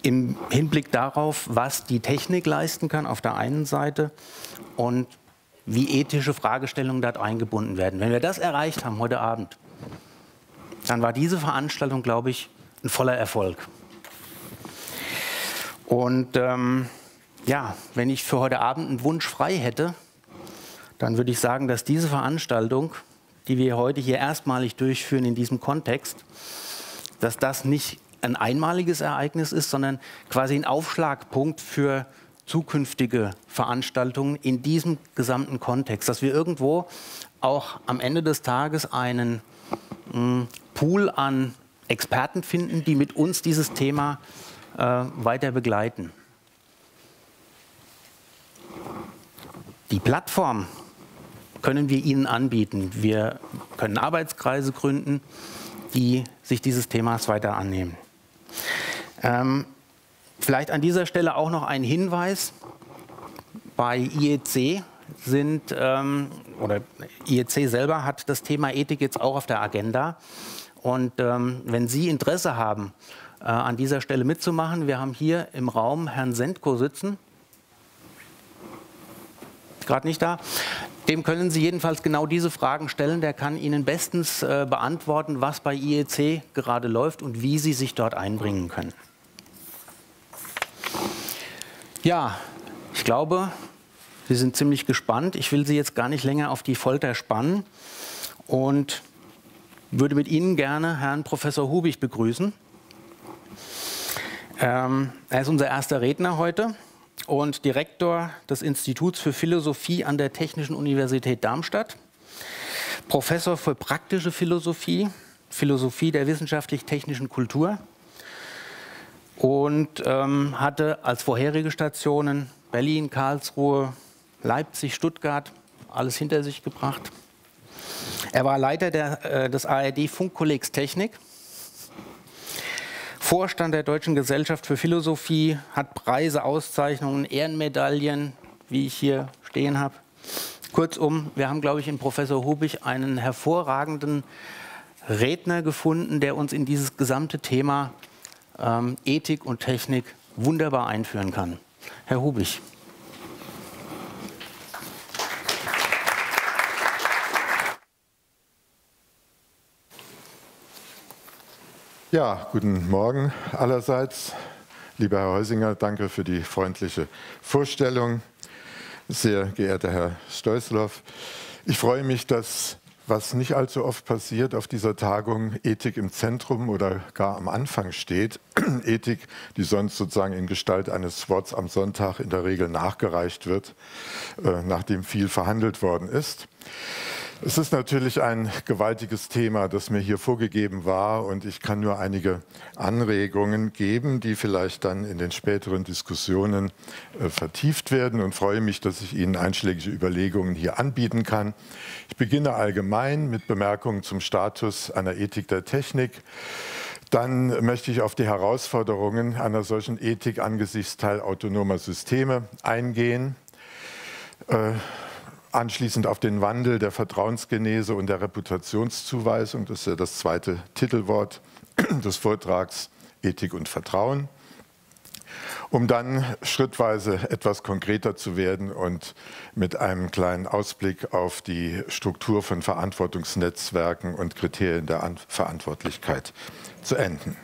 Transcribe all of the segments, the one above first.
im Hinblick darauf, was die Technik leisten kann auf der einen Seite und wie ethische Fragestellungen dort eingebunden werden. Wenn wir das erreicht haben heute Abend, dann war diese Veranstaltung, glaube ich, ein voller Erfolg. Und ja, wenn ich für heute Abend einen Wunsch frei hätte, dann würde ich sagen, dass diese Veranstaltung, die wir heute hier erstmalig durchführen in diesem Kontext, dass das nicht ein einmaliges Ereignis ist, sondern quasi ein Aufschlagpunkt für zukünftige Veranstaltungen in diesem gesamten Kontext, dass wir irgendwo auch am Ende des Tages einen Pool an Experten finden, die mit uns dieses Thema weiter begleiten. Die Plattform können wir Ihnen anbieten. Wir können Arbeitskreise gründen, die sich dieses Themas weiter annehmen. Vielleicht an dieser Stelle auch noch ein Hinweis. Bei IEC oder IEC selber hat das Thema Ethik jetzt auch auf der Agenda. Und wenn Sie Interesse haben, an dieser Stelle mitzumachen, wir haben hier im Raum Herrn Sendko sitzen. Gerade nicht da. Dem können Sie jedenfalls genau diese Fragen stellen. Der kann Ihnen bestens beantworten, was bei IEC gerade läuft und wie Sie sich dort einbringen können. Ja, ich glaube, Sie sind ziemlich gespannt. Ich will Sie jetzt gar nicht länger auf die Folter spannen und würde mit Ihnen gerne Herrn Professor Hubich begrüßen. Er ist unser erster Redner heute und Direktor des Instituts für Philosophie an der Technischen Universität Darmstadt, Professor für praktische Philosophie, Philosophie der wissenschaftlich-technischen Kultur und hatte als vorherige Stationen Berlin, Karlsruhe, Leipzig, Stuttgart, alles hinter sich gebracht. Er war Leiter des ARD-Funkkollegs Technik, Vorstand der Deutschen Gesellschaft für Philosophie, hat Preise, Auszeichnungen, Ehrenmedaillen, wie ich hier stehen habe. Kurzum, wir haben, glaube ich, in Professor Hubich einen hervorragenden Redner gefunden, der uns in dieses gesamte Thema Ethik und Technik wunderbar einführen kann. Herr Hubich. Ja, guten Morgen allerseits. Lieber Herr Heusinger, danke für die freundliche Vorstellung. Sehr geehrter Herr Stoisloff, ich freue mich, dass, was nicht allzu oft passiert, auf dieser Tagung Ethik im Zentrum oder gar am Anfang steht. Ethik, die sonst sozusagen in Gestalt eines Worts am Sonntag in der Regel nachgereicht wird, nachdem viel verhandelt worden ist. Es ist natürlich ein gewaltiges Thema, das mir hier vorgegeben war, und ich kann nur einige Anregungen geben, die vielleicht dann in den späteren Diskussionen vertieft werden, und freue mich, dass ich Ihnen einschlägige Überlegungen hier anbieten kann. Ich beginne allgemein mit Bemerkungen zum Status einer Ethik der Technik. Dann möchte ich auf die Herausforderungen einer solchen Ethik angesichts teilautonomer Systeme eingehen. Anschließend auf den Wandel der Vertrauensgenese und der Reputationszuweisung, das ist ja das zweite Titelwort des Vortrags, Ethik und Vertrauen, um dann schrittweise etwas konkreter zu werden und mit einem kleinen Ausblick auf die Struktur von Verantwortungsnetzwerken und Kriterien der Verantwortlichkeit zu enden.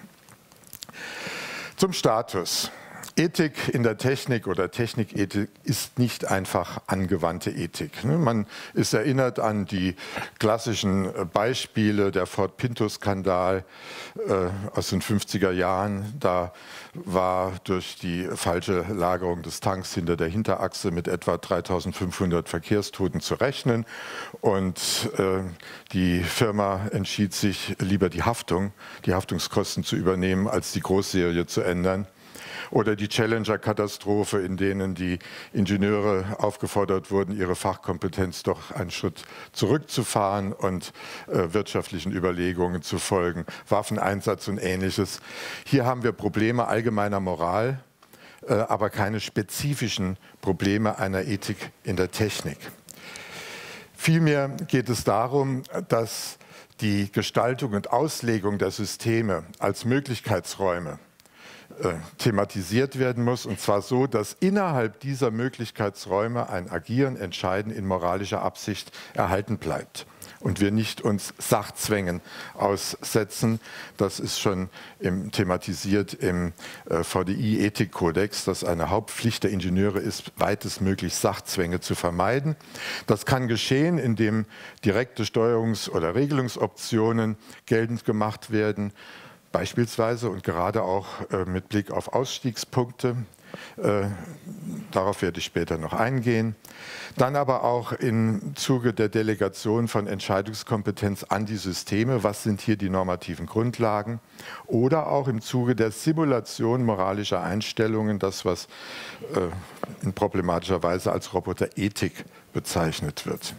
Zum Status. Ethik in der Technik oder Technikethik ist nicht einfach angewandte Ethik. Man ist erinnert an die klassischen Beispiele, der Ford-Pinto-Skandal aus den 50er Jahren. Da war durch die falsche Lagerung des Tanks hinter der Hinterachse mit etwa 3.500 Verkehrstoten zu rechnen. Und die Firma entschied sich, lieber die Haftungskosten zu übernehmen, als die Großserie zu ändern. Oder die Challenger-Katastrophe, in denen die Ingenieure aufgefordert wurden, ihre Fachkompetenz doch einen Schritt zurückzufahren und wirtschaftlichen Überlegungen zu folgen, Waffeneinsatz und Ähnliches. Hier haben wir Probleme allgemeiner Moral, aber keine spezifischen Probleme einer Ethik in der Technik. Vielmehr geht es darum, dass die Gestaltung und Auslegung der Systeme als Möglichkeitsräume thematisiert werden muss, und zwar so, dass innerhalb dieser Möglichkeitsräume ein Agieren, Entscheiden in moralischer Absicht erhalten bleibt und wir nicht uns Sachzwängen aussetzen. Das ist schon thematisiert im VDI-Ethikkodex, dass eine Hauptpflicht der Ingenieure ist, weitestmöglich Sachzwänge zu vermeiden. Das kann geschehen, indem direkte Steuerungs- oder Regelungsoptionen geltend gemacht werden, beispielsweise und gerade auch mit Blick auf Ausstiegspunkte. Darauf werde ich später noch eingehen. Dann aber auch im Zuge der Delegation von Entscheidungskompetenz an die Systeme. Was sind hier die normativen Grundlagen? Oder auch im Zuge der Simulation moralischer Einstellungen, das, was in problematischer Weise als Roboterethik bezeichnet wird.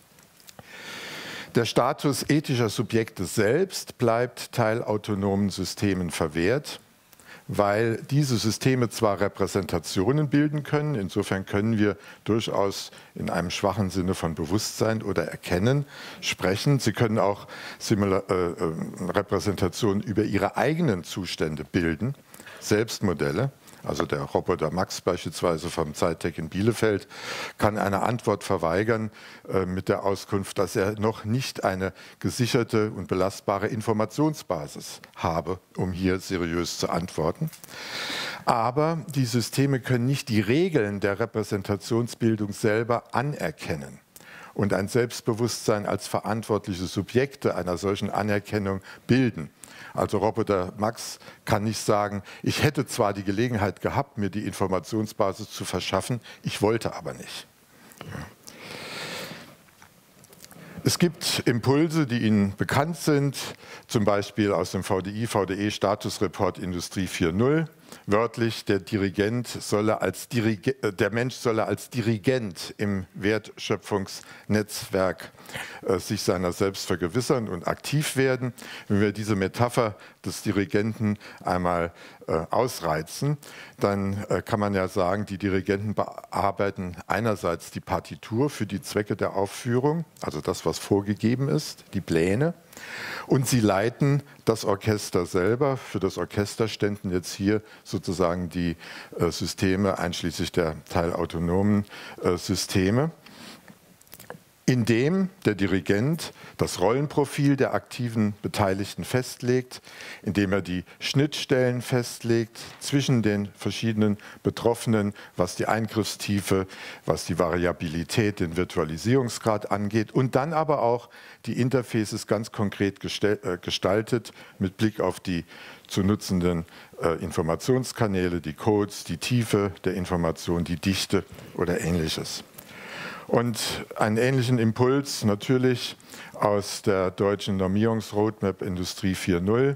Der Status ethischer Subjekte selbst bleibt teilautonomen Systemen verwehrt, weil diese Systeme zwar Repräsentationen bilden können, insofern können wir durchaus in einem schwachen Sinne von Bewusstsein oder Erkennen sprechen. Sie können auch Repräsentationen über ihre eigenen Zustände bilden, Selbstmodelle. Also der Roboter Max beispielsweise vom Zeitec in Bielefeld kann eine Antwort verweigern mit der Auskunft, dass er noch nicht eine gesicherte und belastbare Informationsbasis habe, um hier seriös zu antworten. Aber die Systeme können nicht die Regeln der Repräsentationsbildung selber anerkennen und ein Selbstbewusstsein als verantwortliche Subjekte einer solchen Anerkennung bilden. Also Roboter Max kann nicht sagen, ich hätte zwar die Gelegenheit gehabt, mir die Informationsbasis zu verschaffen, ich wollte aber nicht. Es gibt Impulse, die Ihnen bekannt sind, zum Beispiel aus dem VDI-VDE-Statusreport Industrie 4.0. Wörtlich, der Mensch solle als Dirigent im Wertschöpfungsnetzwerk sich seiner selbst vergewissern und aktiv werden. Wenn wir diese Metapher des Dirigenten einmal ausreizen, dann kann man ja sagen, die Dirigenten bearbeiten einerseits die Partitur für die Zwecke der Aufführung, also das, was vorgegeben ist, die Pläne, und sie leiten das Orchester selber. Für das Orchester ständen jetzt hier sozusagen die Systeme, einschließlich der teilautonomen Systeme, indem der Dirigent das Rollenprofil der aktiven Beteiligten festlegt, indem er die Schnittstellen festlegt zwischen den verschiedenen Betroffenen, was die Eingriffstiefe, was die Variabilität, den Virtualisierungsgrad angeht, und dann aber auch die Interfaces ganz konkret gestaltet mit Blick auf die zu nutzenden Informationskanäle, die Codes, die Tiefe der Information, die Dichte oder Ähnliches. Und einen ähnlichen Impuls natürlich aus der deutschen Normierungsroadmap Industrie 4.0,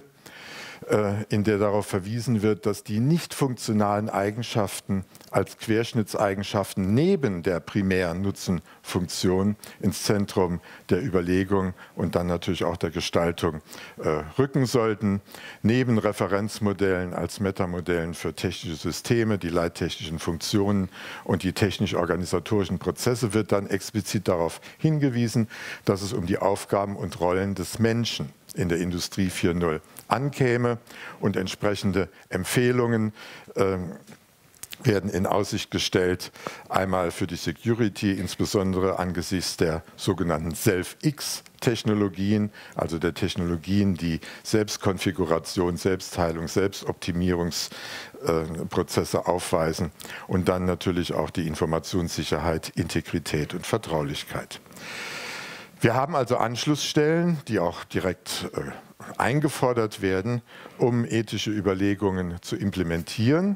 in der darauf verwiesen wird, dass die nicht funktionalen Eigenschaften als Querschnittseigenschaften neben der primären Nutzenfunktion ins Zentrum der Überlegung und dann natürlich auch der Gestaltung rücken sollten. Neben Referenzmodellen als Metamodellen für technische Systeme, die leittechnischen Funktionen und die technisch-organisatorischen Prozesse wird dann explizit darauf hingewiesen, dass es um die Aufgaben und Rollen des Menschen in der Industrie 4.0 ankäme, und entsprechende Empfehlungen werden in Aussicht gestellt, einmal für die Security, insbesondere angesichts der sogenannten Self-X-Technologien, also der Technologien, die Selbstkonfiguration, Selbstheilung, Selbstoptimierungsprozesse aufweisen, und dann natürlich auch die Informationssicherheit, Integrität und Vertraulichkeit. Wir haben also Anschlussstellen, die auch direkt eingefordert werden, um ethische Überlegungen zu implementieren,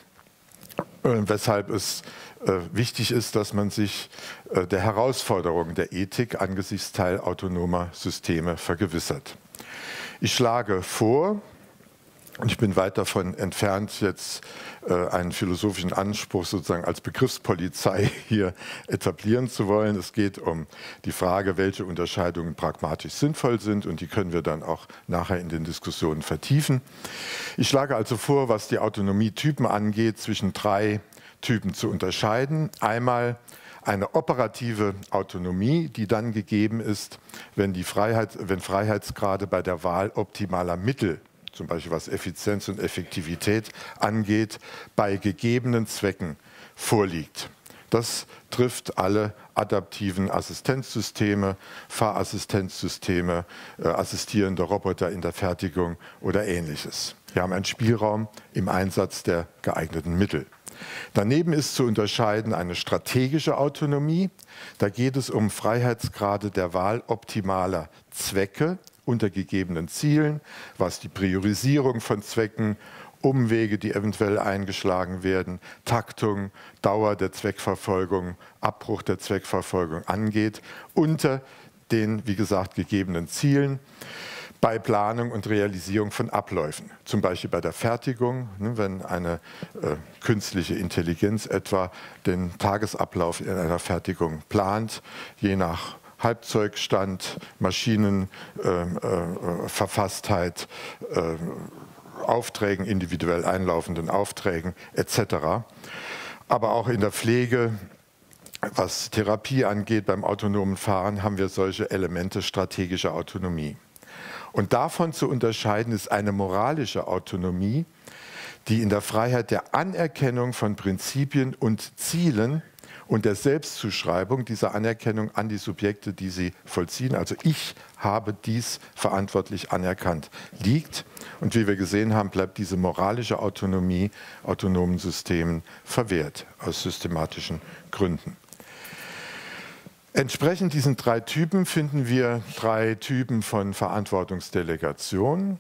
weshalb es wichtig ist, dass man sich der Herausforderungen der Ethik angesichts teilautonomer Systeme vergewissert. Ich schlage vor, und ich bin weit davon entfernt, jetzt einen philosophischen Anspruch sozusagen als Begriffspolizei hier etablieren zu wollen. Es geht um die Frage, welche Unterscheidungen pragmatisch sinnvoll sind, und die können wir dann auch nachher in den Diskussionen vertiefen. Ich schlage also vor, was die Autonomietypen angeht, zwischen 3 Typen zu unterscheiden. Einmal eine operative Autonomie, die dann gegeben ist, wenn Freiheitsgrade bei der Wahl optimaler Mittel zum Beispiel was Effizienz und Effektivität angeht, bei gegebenen Zwecken vorliegt. Das trifft alle adaptiven Assistenzsysteme, Fahrassistenzsysteme, assistierende Roboter in der Fertigung oder Ähnliches. Wir haben einen Spielraum im Einsatz der geeigneten Mittel. Daneben ist zu unterscheiden eine strategische Autonomie. Da geht es um Freiheitsgrade der Wahl optimaler Zwecke unter gegebenen Zielen, was die Priorisierung von Zwecken, Umwege, die eventuell eingeschlagen werden, Taktung, Dauer der Zweckverfolgung, Abbruch der Zweckverfolgung angeht, unter den, wie gesagt, gegebenen Zielen, bei Planung und Realisierung von Abläufen, zum Beispiel bei der Fertigung, wenn eine künstliche Intelligenz etwa den Tagesablauf in einer Fertigung plant, je nach Halbzeugstand, Maschinenverfasstheit, Aufträgen, individuell einlaufenden Aufträgen etc. Aber auch in der Pflege, was Therapie angeht, beim autonomen Fahren haben wir solche Elemente strategischer Autonomie. Und davon zu unterscheiden ist eine moralische Autonomie, die in der Freiheit der Anerkennung von Prinzipien und Zielen und der Selbstzuschreibung dieser Anerkennung an die Subjekte, die sie vollziehen, also ich habe dies verantwortlich anerkannt, liegt. Und wie wir gesehen haben, bleibt diese moralische Autonomie autonomen Systemen verwehrt, aus systematischen Gründen. Entsprechend diesen drei Typen finden wir drei Typen von Verantwortungsdelegation.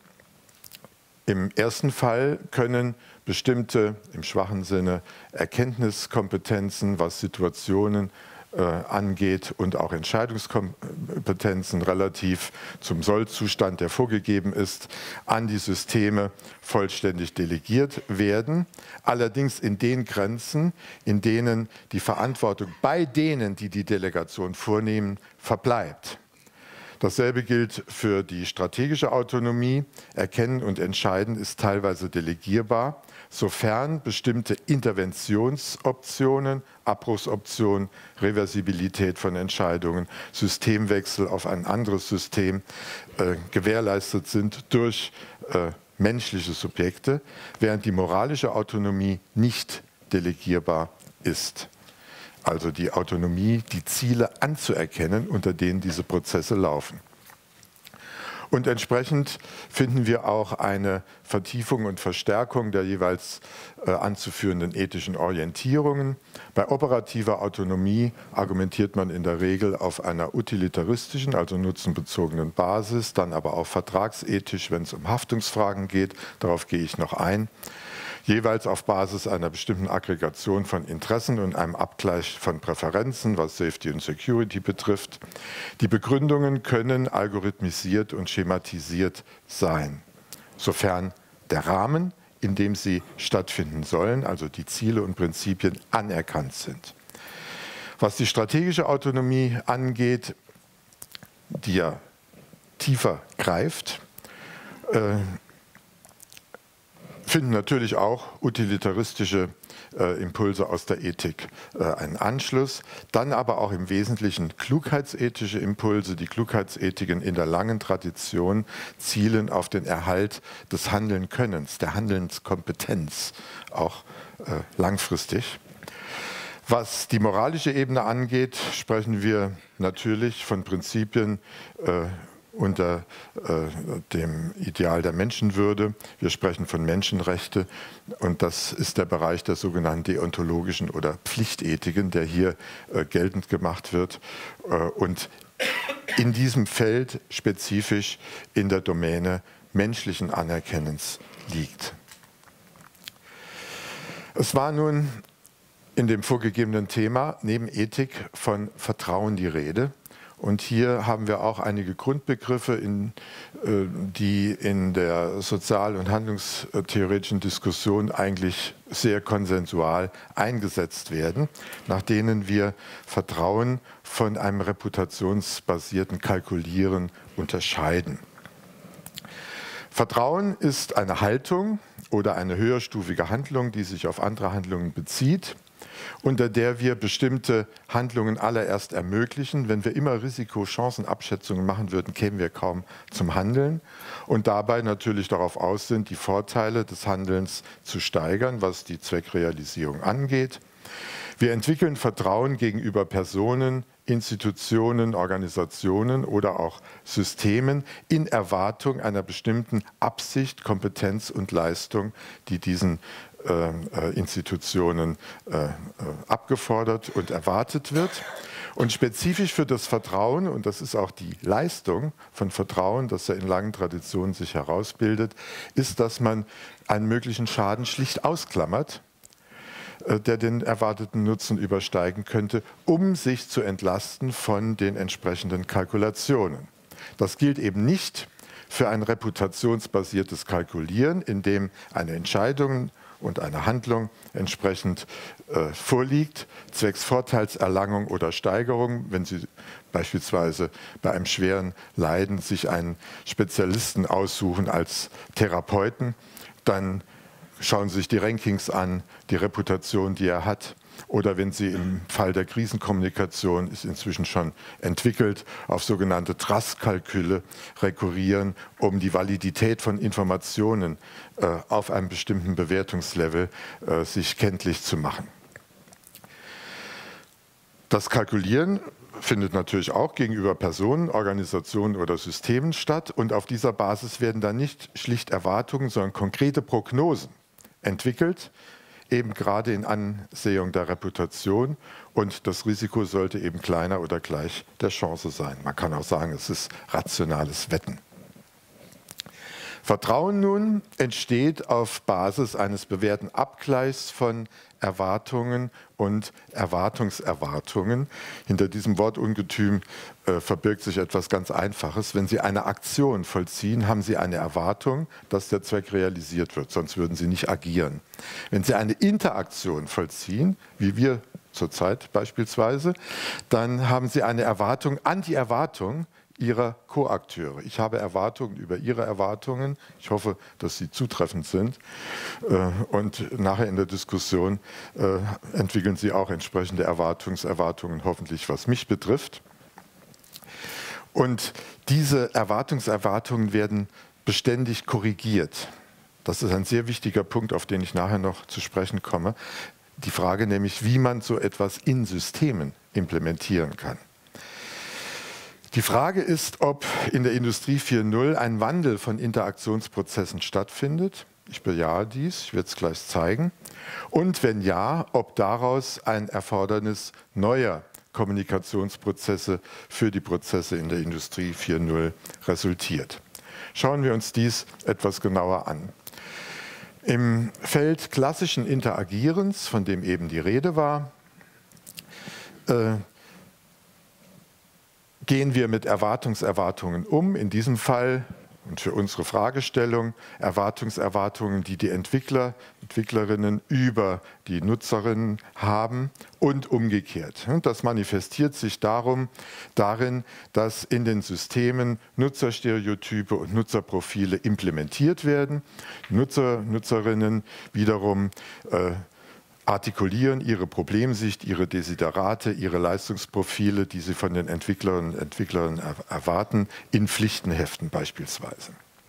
Im ersten Fall können bestimmte, im schwachen Sinne, Erkenntniskompetenzen, was Situationen angeht und auch Entscheidungskompetenzen relativ zum Sollzustand, der vorgegeben ist, an die Systeme vollständig delegiert werden. Allerdings in den Grenzen, in denen die Verantwortung bei denen, die die Delegation vornehmen, verbleibt. Dasselbe gilt für die strategische Autonomie. Erkennen und Entscheiden ist teilweise delegierbar, sofern bestimmte Interventionsoptionen, Abbruchsoptionen, Reversibilität von Entscheidungen, Systemwechsel auf ein anderes System gewährleistet sind durch menschliche Subjekte, während die moralische Autonomie nicht delegierbar ist. Also die Autonomie, die Ziele anzuerkennen, unter denen diese Prozesse laufen. Und entsprechend finden wir auch eine Vertiefung und Verstärkung der jeweils anzuführenden ethischen Orientierungen. Bei operativer Autonomie argumentiert man in der Regel auf einer utilitaristischen, also nutzenbezogenen Basis, dann aber auch vertragsethisch, wenn es um Haftungsfragen geht. Darauf gehe ich noch ein. Jeweils auf Basis einer bestimmten Aggregation von Interessen und einem Abgleich von Präferenzen, was Safety und Security betrifft. Die Begründungen können algorithmisiert und schematisiert sein, sofern der Rahmen, in dem sie stattfinden sollen, also die Ziele und Prinzipien, anerkannt sind. Was die strategische Autonomie angeht, die ja tiefer greift, finden natürlich auch utilitaristische Impulse aus der Ethik einen Anschluss, dann aber auch im Wesentlichen klugheitsethische Impulse. Die Klugheitsethiken in der langen Tradition zielen auf den Erhalt des Handelnkönnens, der Handelnskompetenz, auch langfristig. Was die moralische Ebene angeht, sprechen wir natürlich von Prinzipien unter dem Ideal der Menschenwürde. Wir sprechen von Menschenrechte und das ist der Bereich der sogenannten deontologischen oder Pflichtethiken, der hier geltend gemacht wird und in diesem Feld spezifisch in der Domäne menschlichen Anerkennens liegt. Es war nun in dem vorgegebenen Thema neben Ethik von Vertrauen die Rede. Und hier haben wir auch einige Grundbegriffe, die in der sozial- und handlungstheoretischen Diskussion eigentlich sehr konsensual eingesetzt werden, nach denen wir Vertrauen von einem reputationsbasierten Kalkulieren unterscheiden. Vertrauen ist eine Haltung oder eine höherstufige Handlung, die sich auf andere Handlungen bezieht, unter der wir bestimmte Handlungen allererst ermöglichen. Wenn wir immer Risiko-Chancen-Abschätzungen machen würden, kämen wir kaum zum Handeln und dabei natürlich darauf aus sind, die Vorteile des Handelns zu steigern, was die Zweckrealisierung angeht. Wir entwickeln Vertrauen gegenüber Personen, Institutionen, Organisationen oder auch Systemen in Erwartung einer bestimmten Absicht, Kompetenz und Leistung, die diesen Institutionen abgefordert und erwartet wird. Und spezifisch für das Vertrauen, und das ist auch die Leistung von Vertrauen, das ja in langen Traditionen sich herausbildet, ist, dass man einen möglichen Schaden schlicht ausklammert, der den erwarteten Nutzen übersteigen könnte, um sich zu entlasten von den entsprechenden Kalkulationen. Das gilt eben nicht für ein reputationsbasiertes Kalkulieren, in dem eine Entscheidung und eine Handlung entsprechend vorliegt, zwecks Vorteilserlangung oder Steigerung, wenn Sie beispielsweise bei einem schweren Leiden sich einen Spezialisten aussuchen als Therapeuten, dann schauen Sie sich die Rankings an, die Reputation, die er hat. Oder wenn Sie im Fall der Krisenkommunikation, ist inzwischen schon entwickelt, auf sogenannte Trust-Kalküle rekurrieren, um die Validität von Informationen auf einem bestimmten Bewertungslevel sich kenntlich zu machen. Das Kalkulieren findet natürlich auch gegenüber Personen, Organisationen oder Systemen statt. Und auf dieser Basis werden dann nicht schlicht Erwartungen, sondern konkrete Prognosen entwickelt, eben gerade in Ansehung der Reputation. Und das Risiko sollte eben kleiner oder gleich der Chance sein. Man kann auch sagen, es ist rationales Wetten. Vertrauen nun entsteht auf Basis eines bewährten Abgleichs von Erwartungen und Erwartungserwartungen. Hinter diesem Wortungetüm verbirgt sich etwas ganz Einfaches. Wenn Sie eine Aktion vollziehen, haben Sie eine Erwartung, dass der Zweck realisiert wird, sonst würden Sie nicht agieren. Wenn Sie eine Interaktion vollziehen, wie wir zurzeit beispielsweise, dann haben Sie eine Erwartung an die Erwartung Ihrer Koakteure. Ich habe Erwartungen über Ihre Erwartungen. Ich hoffe, dass sie zutreffend sind. Und nachher in der Diskussion entwickeln Sie auch entsprechende Erwartungen, hoffentlich was mich betrifft. Und diese Erwartungen werden beständig korrigiert. Das ist ein sehr wichtiger Punkt, auf den ich nachher noch zu sprechen komme. Die Frage nämlich, wie man so etwas in Systemen implementieren kann. Die Frage ist, ob in der Industrie 4.0 ein Wandel von Interaktionsprozessen stattfindet. Ich bejahe dies, ich werde es gleich zeigen. Und wenn ja, ob daraus ein Erfordernis neuer Kommunikationsprozesse für die Prozesse in der Industrie 4.0 resultiert. Schauen wir uns dies etwas genauer an. Im Feld klassischen Interagierens, von dem eben die Rede war, gehen wir mit Erwartungen um, in diesem Fall und für unsere Fragestellung Erwartungen, die die Entwicklerinnen über die Nutzerinnen haben und umgekehrt. Das manifestiert sich darin, dass in den Systemen Nutzerstereotype und Nutzerprofile implementiert werden. Nutzerinnen wiederum artikulieren ihre Problemsicht, ihre Desiderate, ihre Leistungsprofile, die sie von den Entwicklerinnen und Entwicklern erwarten, in Pflichtenheften beispielsweise.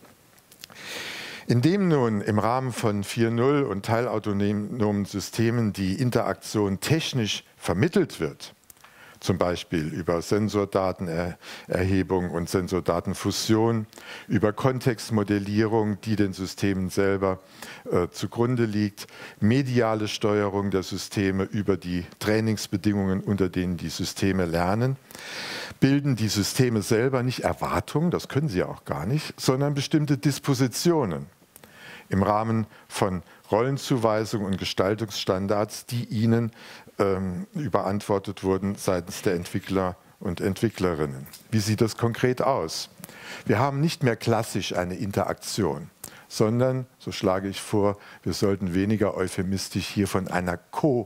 Indem nun im Rahmen von 4.0 und teilautonomen Systemen die Interaktion technisch vermittelt wird, zum Beispiel über Sensordatenerhebung und Sensordatenfusion, über Kontextmodellierung, die den Systemen selber zugrunde liegt, mediale Steuerung der Systeme über die Trainingsbedingungen, unter denen die Systeme lernen, bilden die Systeme selber nicht Erwartungen, das können sie auch gar nicht, sondern bestimmte Dispositionen im Rahmen von Rollenzuweisungen und Gestaltungsstandards, die ihnen überantwortet wurden seitens der Entwickler und Entwicklerinnen. Wie sieht das konkret aus? Wir haben nicht mehr klassisch eine Interaktion, sondern, so schlage ich vor, wir sollten weniger euphemistisch hier von einer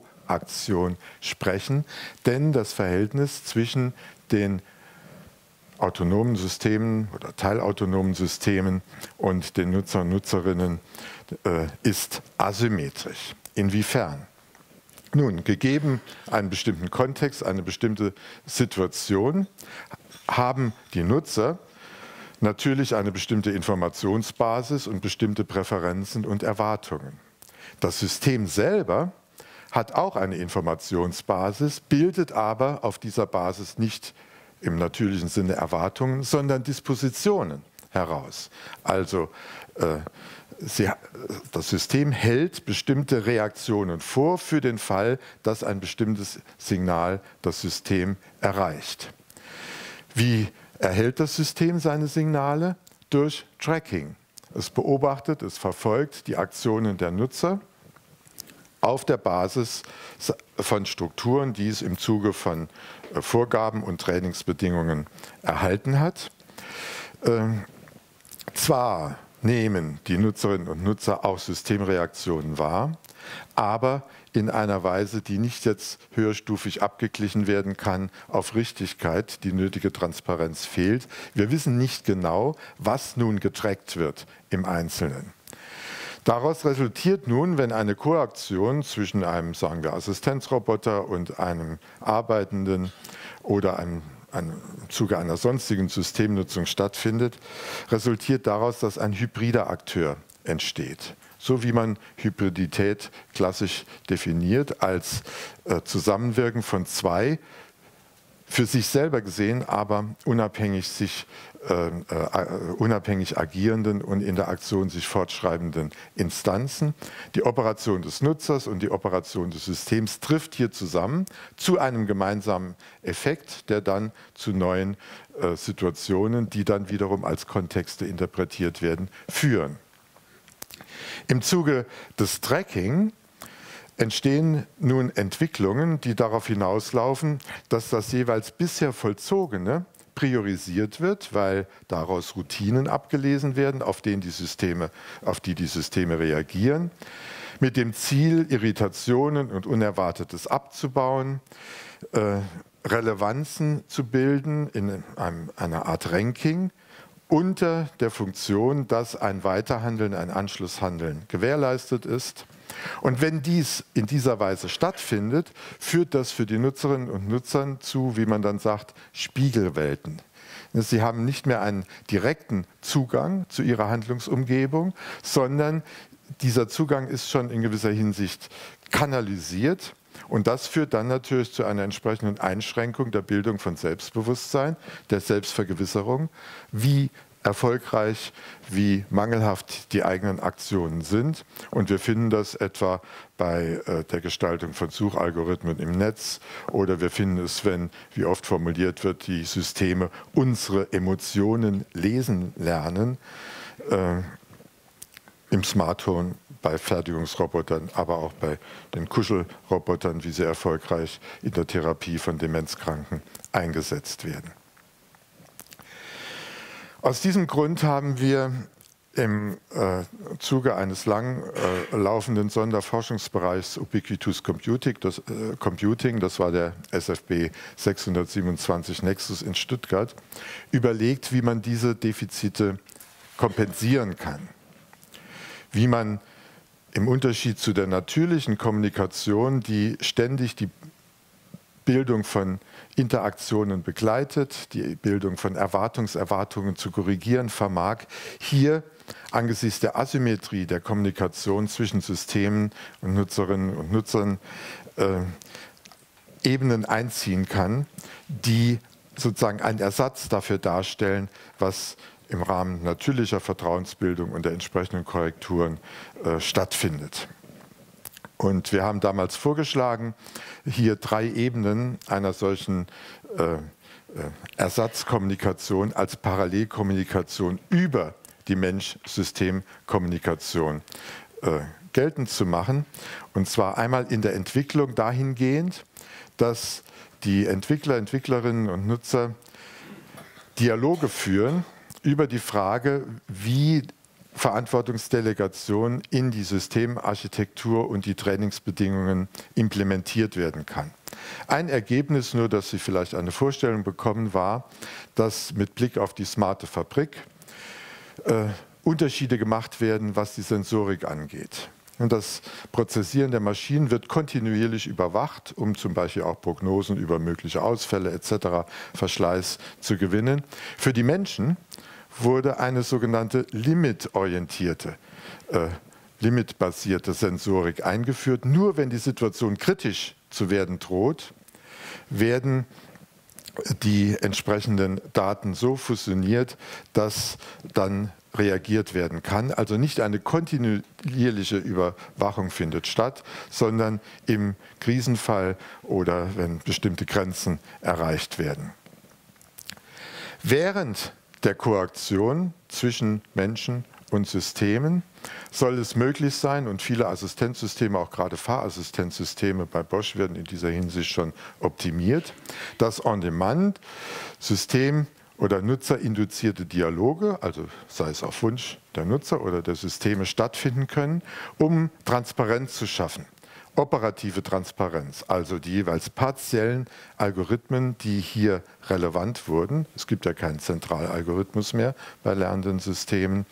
Koaktion sprechen, denn das Verhältnis zwischen den autonomen Systemen oder teilautonomen Systemen und den Nutzer und Nutzerinnen ist asymmetrisch. Inwiefern? Nun, gegeben einen bestimmten Kontext, eine bestimmte Situation, haben die Nutzer natürlich eine bestimmte Informationsbasis und bestimmte Präferenzen und Erwartungen. Das System selber hat auch eine Informationsbasis, bildet aber auf dieser Basis nicht im natürlichen Sinne Erwartungen, sondern Dispositionen heraus. Also das System hält bestimmte Reaktionen vor für den Fall, dass ein bestimmtes Signal das System erreicht. Wie erhält das System seine Signale? Durch Tracking. Es beobachtet, es verfolgt die Aktionen der Nutzer auf der Basis von Strukturen, die es im Zuge von Vorgaben und Trainingsbedingungen erhalten hat. Zwar nehmen die Nutzerinnen und Nutzer auch Systemreaktionen wahr, aber in einer Weise, die nicht jetzt höherstufig abgeglichen werden kann auf Richtigkeit, die nötige Transparenz fehlt. Wir wissen nicht genau, was nun getrackt wird im Einzelnen. Daraus resultiert nun, wenn eine Koaktion zwischen einem, sagen wir, Assistenzroboter und einem Arbeitenden oder im Zuge einer sonstigen Systemnutzung stattfindet, resultiert daraus, dass ein hybrider Akteur entsteht. So wie man Hybridität klassisch definiert als Zusammenwirken von zwei für sich selber gesehen, aber unabhängig agierenden und in der Aktion sich fortschreibenden Instanzen. Die Operation des Nutzers und die Operation des Systems trifft hier zusammen zu einem gemeinsamen Effekt, der dann zu neuen Situationen, die dann wiederum als Kontexte interpretiert werden, führen. Im Zuge des Tracking entstehen nun Entwicklungen, die darauf hinauslaufen, dass das jeweils bisher Vollzogene priorisiert wird, weil daraus Routinen abgelesen werden, auf die die Systeme reagieren, mit dem Ziel, Irritationen und Unerwartetes abzubauen, Relevanzen zu bilden in einer Art Ranking, unter der Funktion, dass ein Weiterhandeln, ein Anschlusshandeln gewährleistet ist. Und wenn dies in dieser Weise stattfindet, führt das für die Nutzerinnen und Nutzer zu, wie man dann sagt, Spiegelwelten. Sie haben nicht mehr einen direkten Zugang zu ihrer Handlungsumgebung, sondern dieser Zugang ist schon in gewisser Hinsicht kanalisiert. Und das führt dann natürlich zu einer entsprechenden Einschränkung der Bildung von Selbstbewusstsein, der Selbstvergewisserung, wie erfolgreich, wie mangelhaft die eigenen Aktionen sind. Und wir finden das etwa bei der Gestaltung von Suchalgorithmen im Netz, oder wir finden es, wenn, wie oft formuliert wird, die Systeme unsere Emotionen lesen lernen, im Smart Home, bei Fertigungsrobotern, aber auch bei den Kuschelrobotern, wie sie erfolgreich in der Therapie von Demenzkranken eingesetzt werden. Aus diesem Grund haben wir im Zuge eines lang laufenden Sonderforschungsbereichs Ubiquitous Computing, das war der SFB 627 Nexus in Stuttgart, überlegt, wie man diese Defizite kompensieren kann. Wie man im Unterschied zu der natürlichen Kommunikation, die ständig die Bildung von Interaktionen begleitet, die Bildung von Erwartungen zu korrigieren vermag, hier angesichts der Asymmetrie der Kommunikation zwischen Systemen und Nutzerinnen und Nutzern Ebenen einziehen kann, die sozusagen einen Ersatz dafür darstellen, was im Rahmen natürlicher Vertrauensbildung und der entsprechenden Korrekturen stattfindet. Und wir haben damals vorgeschlagen, hier 3 Ebenen einer solchen Ersatzkommunikation als Parallelkommunikation über die Mensch-System-Kommunikation geltend zu machen. Und zwar einmal in der Entwicklung dahingehend, dass die Entwickler, Entwicklerinnen und Nutzer Dialoge führen über die Frage, wie Verantwortungsdelegation in die Systemarchitektur und die Trainingsbedingungen implementiert werden kann. Ein Ergebnis, nur dass Sie vielleicht eine Vorstellung bekommen, war, dass mit Blick auf die smarte Fabrik Unterschiede gemacht werden, was die Sensorik angeht. Und das Prozessieren der Maschinen wird kontinuierlich überwacht, um zum Beispiel auch Prognosen über mögliche Ausfälle etc., Verschleiß zu gewinnen. Für die Menschen wurde eine sogenannte limitbasierte Sensorik eingeführt. Nur wenn die Situation kritisch zu werden droht, werden die entsprechenden Daten so fusioniert, dass dann reagiert werden kann. Also nicht eine kontinuierliche Überwachung findet statt, sondern im Krisenfall oder wenn bestimmte Grenzen erreicht werden. Während der Koaktion zwischen Menschen und Systemen soll es möglich sein, und viele Assistenzsysteme, auch gerade Fahrassistenzsysteme bei Bosch werden in dieser Hinsicht schon optimiert, dass on-demand System- oder nutzerinduzierte Dialoge, also sei es auf Wunsch der Nutzer oder der Systeme, stattfinden können, um Transparenz zu schaffen. Operative Transparenz, also die jeweils partiellen Algorithmen, die hier relevant wurden, es gibt ja keinen Zentralalgorithmus mehr bei lernenden Systemen,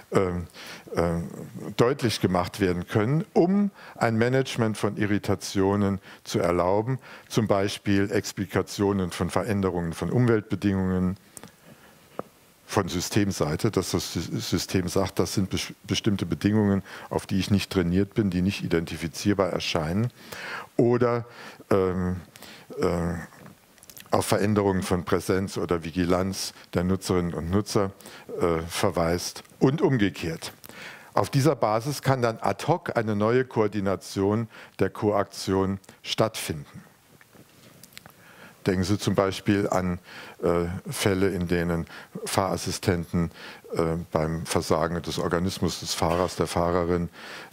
deutlich gemacht werden können, um ein Management von Irritationen zu erlauben, zum Beispiel Explikationen von Veränderungen von Umweltbedingungen, von Systemseite, dass das System sagt, das sind bestimmte Bedingungen, auf die ich nicht trainiert bin, die nicht identifizierbar erscheinen, oder auf Veränderungen von Präsenz oder Vigilanz der Nutzerinnen und Nutzer verweist und umgekehrt. Auf dieser Basis kann dann ad hoc eine neue Koordination der Koaktion stattfinden. Denken Sie zum Beispiel an Fälle, in denen Fahrassistenten beim Versagen des Organismus des Fahrers, der Fahrerin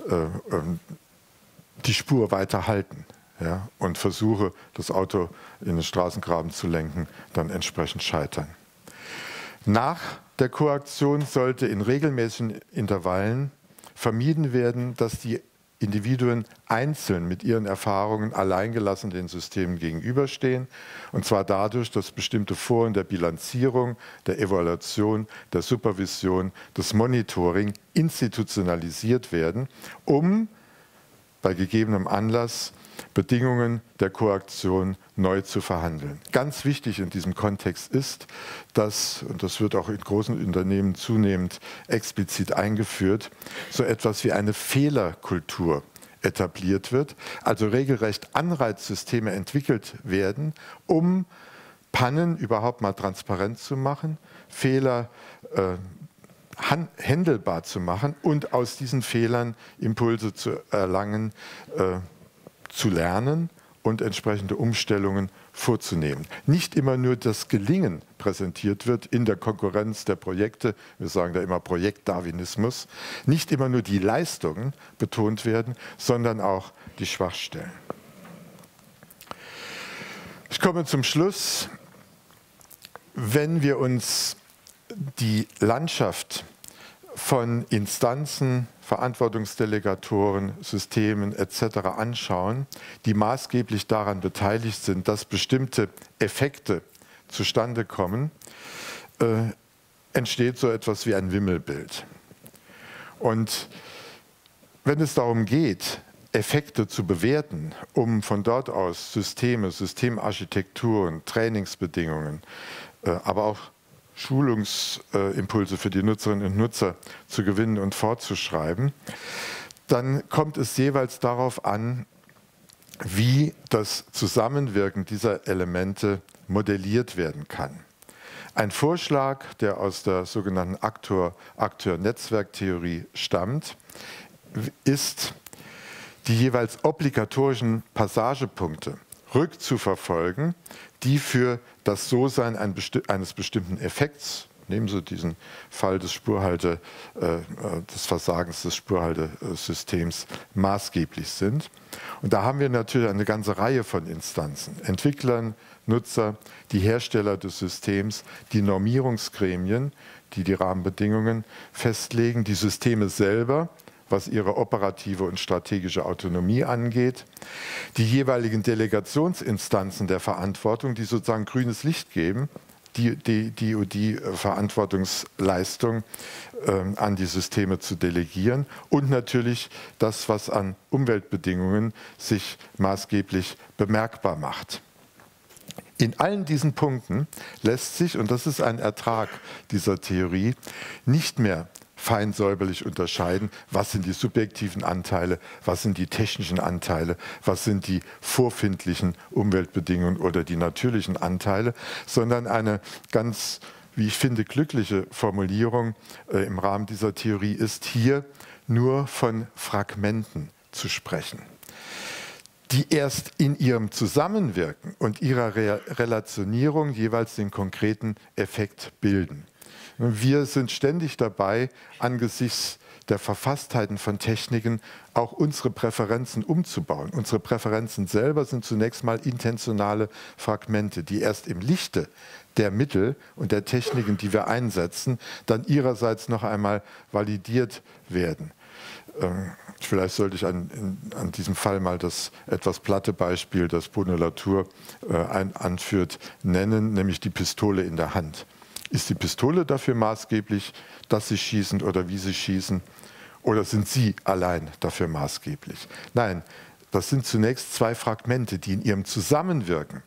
die Spur weiter halten, ja, und Versuche, das Auto in den Straßengraben zu lenken, dann entsprechend scheitern. Nach der Koaktion sollte in regelmäßigen Intervallen vermieden werden, dass die Individuen einzeln mit ihren Erfahrungen alleingelassen den Systemen gegenüberstehen, und zwar dadurch, dass bestimmte Foren der Bilanzierung, der Evaluation, der Supervision, des Monitoring institutionalisiert werden, um bei gegebenem Anlass Bedingungen der Koaktion neu zu verhandeln. Ganz wichtig in diesem Kontext ist, dass, und das wird auch in großen Unternehmen zunehmend explizit eingeführt, so etwas wie eine Fehlerkultur etabliert wird, also regelrecht Anreizsysteme entwickelt werden, um Pannen überhaupt mal transparent zu machen, Fehler handelbar zu machen und aus diesen Fehlern Impulse zu erlangen, zu lernen und entsprechende Umstellungen vorzunehmen. Nicht immer nur das Gelingen präsentiert wird in der Konkurrenz der Projekte, wir sagen da immer Projektdarwinismus, nicht immer nur die Leistungen betont werden, sondern auch die Schwachstellen. Ich komme zum Schluss. Wenn wir uns die Landschaft von Instanzen, Verantwortungsdelegatoren, Systemen etc. anschauen, die maßgeblich daran beteiligt sind, dass bestimmte Effekte zustande kommen, entsteht so etwas wie ein Wimmelbild. Und wenn es darum geht, Effekte zu bewerten, um von dort aus Systeme, Systemarchitekturen, Trainingsbedingungen, aber auch Schulungsimpulse für die Nutzerinnen und Nutzer zu gewinnen und fortzuschreiben, dann kommt es jeweils darauf an, wie das Zusammenwirken dieser Elemente modelliert werden kann. Ein Vorschlag, der aus der sogenannten Akteur-Netzwerktheorie stammt, ist, die jeweils obligatorischen Passagepunkte rückzuverfolgen, die für das So-Sein eines bestimmten Effekts, nehmen Sie diesen Fall des des Versagens des Spurhaltesystems, maßgeblich sind. Und da haben wir natürlich eine ganze Reihe von Instanzen, Entwicklern, Nutzer, die Hersteller des Systems, die Normierungsgremien, die die Rahmenbedingungen festlegen, die Systeme selber, was ihre operative und strategische Autonomie angeht. Die jeweiligen Delegationsinstanzen der Verantwortung, die sozusagen grünes Licht geben, die Verantwortungsleistung an die Systeme zu delegieren, und natürlich das, was an Umweltbedingungen sich maßgeblich bemerkbar macht. In allen diesen Punkten lässt sich, und das ist ein Ertrag dieser Theorie, nicht mehr fein säuberlich unterscheiden, was sind die subjektiven Anteile, was sind die technischen Anteile, was sind die vorfindlichen Umweltbedingungen oder die natürlichen Anteile, sondern eine ganz, wie ich finde, glückliche Formulierung im Rahmen dieser Theorie ist, hier nur von Fragmenten zu sprechen, die erst in ihrem Zusammenwirken und ihrer Relationierung jeweils den konkreten Effekt bilden. Wir sind ständig dabei, angesichts der Verfasstheiten von Techniken auch unsere Präferenzen umzubauen. Unsere Präferenzen selber sind zunächst mal intentionale Fragmente, die erst im Lichte der Mittel und der Techniken, die wir einsetzen, dann ihrerseits noch einmal validiert werden. Vielleicht sollte ich an diesem Fall mal das etwas platte Beispiel, das Bruno-Latour anführt, nennen, nämlich die Pistole in der Hand. Ist die Pistole dafür maßgeblich, dass Sie schießen oder wie Sie schießen? Oder sind Sie allein dafür maßgeblich? Nein, das sind zunächst zwei Fragmente, die in ihrem Zusammenwirken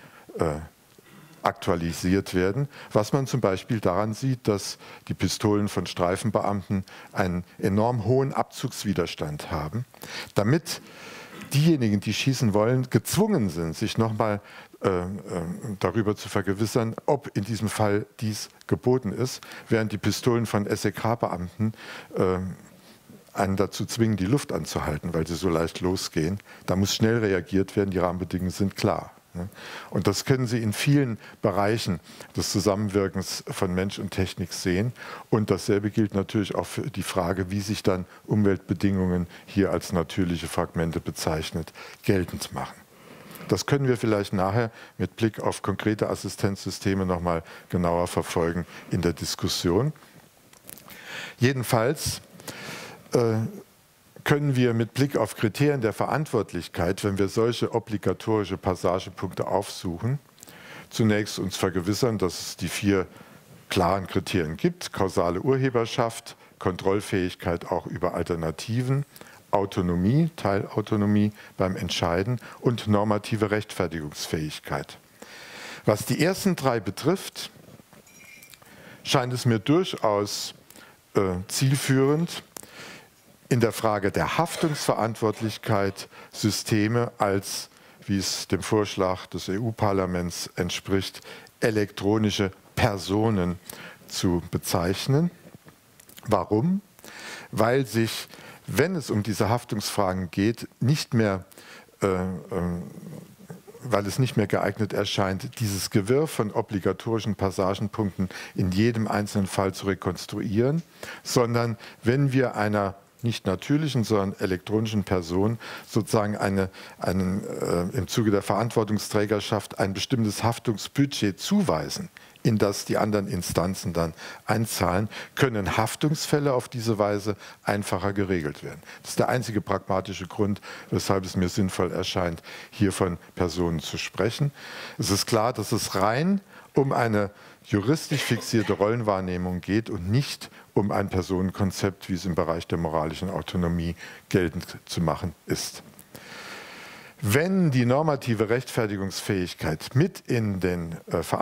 aktualisiert werden, was man zum Beispiel daran sieht, dass die Pistolen von Streifenbeamten einen enorm hohen Abzugswiderstand haben, damit diejenigen, die schießen wollen, gezwungen sind, sich nochmal darüber zu vergewissern, ob in diesem Fall dies geboten ist, während die Pistolen von SEK-Beamten einen dazu zwingen, die Luft anzuhalten, weil sie so leicht losgehen. Da muss schnell reagiert werden, die Rahmenbedingungen sind klar. Und das können Sie in vielen Bereichen des Zusammenwirkens von Mensch und Technik sehen. Und dasselbe gilt natürlich auch für die Frage, wie sich dann Umweltbedingungen hier als natürliche Fragmente bezeichnet, geltend machen. Das können wir vielleicht nachher mit Blick auf konkrete Assistenzsysteme noch mal genauer verfolgen in der Diskussion. Jedenfalls können wir mit Blick auf Kriterien der Verantwortlichkeit, wenn wir solche obligatorische Passagepunkte aufsuchen, zunächst uns vergewissern, dass es die 4 klaren Kriterien gibt: kausale Urheberschaft, Kontrollfähigkeit auch über Alternativen, Autonomie, Teilautonomie beim Entscheiden und normative Rechtfertigungsfähigkeit. Was die ersten 3 betrifft, scheint es mir durchaus zielführend, in der Frage der Haftungsverantwortlichkeit Systeme als, wie es dem Vorschlag des EU-Parlaments entspricht, elektronische Personen zu bezeichnen. Warum? Weil sich, wenn es um diese Haftungsfragen geht, weil es nicht mehr geeignet erscheint, dieses Gewirr von obligatorischen Passagenpunkten in jedem einzelnen Fall zu rekonstruieren, sondern wenn wir einer nicht natürlichen, sondern elektronischen Person sozusagen im Zuge der Verantwortungsträgerschaft ein bestimmtes Haftungsbudget zuweisen, in das die anderen Instanzen dann einzahlen, können Haftungsfälle auf diese Weise einfacher geregelt werden. Das ist der einzige pragmatische Grund, weshalb es mir sinnvoll erscheint, hier von Personen zu sprechen. Es ist klar, dass es rein um eine juristisch fixierte Rollenwahrnehmung geht und nicht um ein Personenkonzept, wie es im Bereich der moralischen Autonomie geltend zu machen ist. Wenn die normative Rechtfertigungsfähigkeit mit in den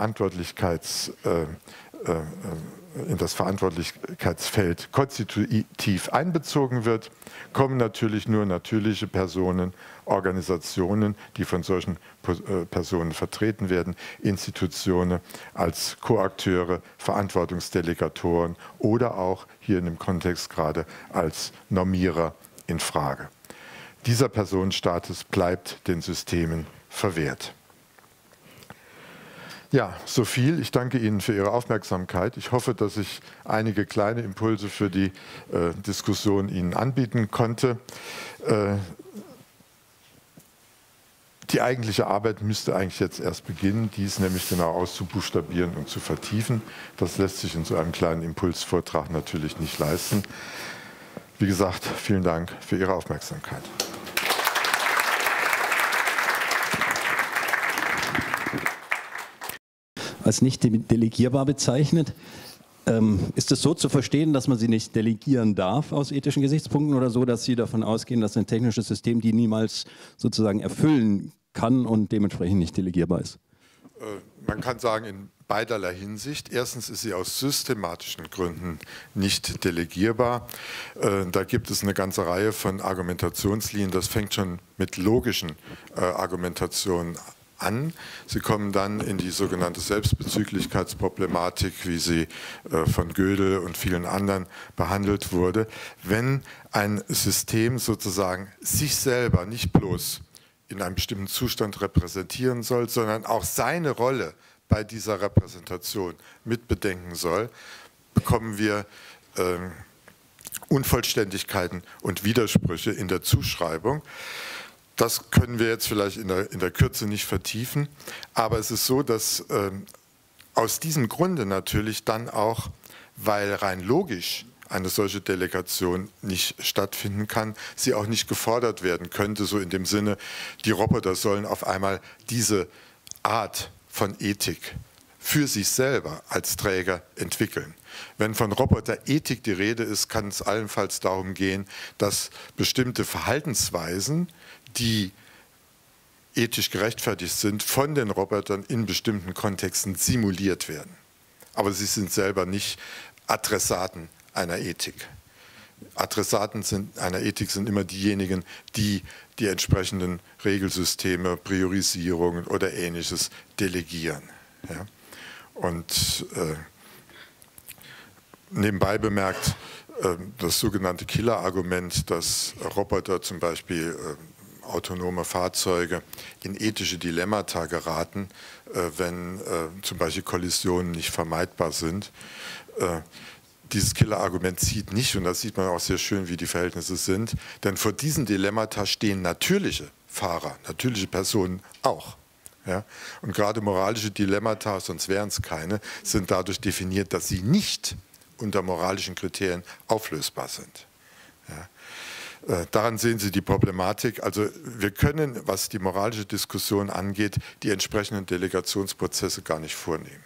in das Verantwortlichkeitsfeld konstitutiv einbezogen wird, kommen natürlich nur natürliche Personen, Organisationen, die von solchen Personen vertreten werden, Institutionen als Koakteure, Verantwortungsdelegatoren oder auch hier in dem Kontext gerade als Normierer in Frage. Dieser Personenstatus bleibt den Systemen verwehrt. Ja, so viel. Ich danke Ihnen für Ihre Aufmerksamkeit. Ich hoffe, dass ich einige kleine Impulse für die Diskussion Ihnen anbieten konnte. Die eigentliche Arbeit müsste eigentlich jetzt erst beginnen, dies nämlich genau auszubuchstabieren und zu vertiefen. Das lässt sich in so einem kleinen Impulsvortrag natürlich nicht leisten. Wie gesagt, vielen Dank für Ihre Aufmerksamkeit. Als nicht delegierbar bezeichnet. Ist es so zu verstehen, dass man sie nicht delegieren darf aus ethischen Gesichtspunkten oder so, dass Sie davon ausgehen, dass ein technisches System die niemals sozusagen erfüllen kann und dementsprechend nicht delegierbar ist? Man kann sagen, in beiderlei Hinsicht. Erstens ist sie aus systematischen Gründen nicht delegierbar. Da gibt es eine ganze Reihe von Argumentationslinien. Das fängt schon mit logischen Argumentationen an. Sie kommen dann in die sogenannte Selbstbezüglichkeitsproblematik, wie sie von Gödel und vielen anderen behandelt wurde. Wenn ein System sozusagen sich selber nicht bloß in einem bestimmten Zustand repräsentieren soll, sondern auch seine Rolle bei dieser Repräsentation mitbedenken soll, bekommen wir Unvollständigkeiten und Widersprüche in der Zuschreibung. Das können wir jetzt vielleicht in der Kürze nicht vertiefen, aber es ist so, dass aus diesem Grunde natürlich dann auch, weil rein logisch eine solche Delegation nicht stattfinden kann, sie auch nicht gefordert werden könnte, so in dem Sinne, die Roboter sollen auf einmal diese Art von Ethik für sich selber als Träger entwickeln. Wenn von Roboterethik die Rede ist, kann es allenfalls darum gehen, dass bestimmte Verhaltensweisen, die ethisch gerechtfertigt sind, von den Robotern in bestimmten Kontexten simuliert werden. Aber sie sind selber nicht Adressaten einer Ethik. Adressaten einer Ethik sind immer diejenigen, die die entsprechenden Regelsysteme, Priorisierungen oder Ähnliches delegieren. Ja? Und nebenbei bemerkt, das sogenannte Killer-Argument, dass Roboter zum Beispiel autonome Fahrzeuge in ethische Dilemmata geraten, wenn zum Beispiel Kollisionen nicht vermeidbar sind. Dieses Killer-Argument zieht nicht, und das sieht man auch sehr schön, wie die Verhältnisse sind, denn vor diesen Dilemmata stehen natürliche Fahrer, natürliche Personen auch. Ja? Und gerade moralische Dilemmata, sonst wären es keine, sind dadurch definiert, dass sie nicht unter moralischen Kriterien auflösbar sind. Ja? Daran sehen Sie die Problematik. Also wir können, was die moralische Diskussion angeht, die entsprechenden Delegationsprozesse gar nicht vornehmen.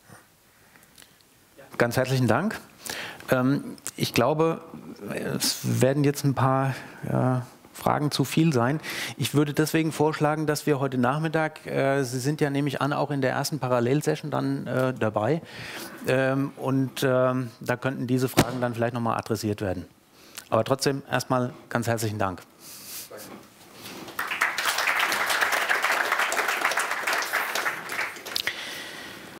Ganz herzlichen Dank. Ich glaube, es werden jetzt ein paar Fragen zu viel sein. Ich würde deswegen vorschlagen, dass wir heute Nachmittag, Sie sind ja nämlich auch in der ersten Parallelsession dann dabei, da könnten diese Fragen dann vielleicht nochmal adressiert werden. Aber trotzdem erstmal ganz herzlichen Dank.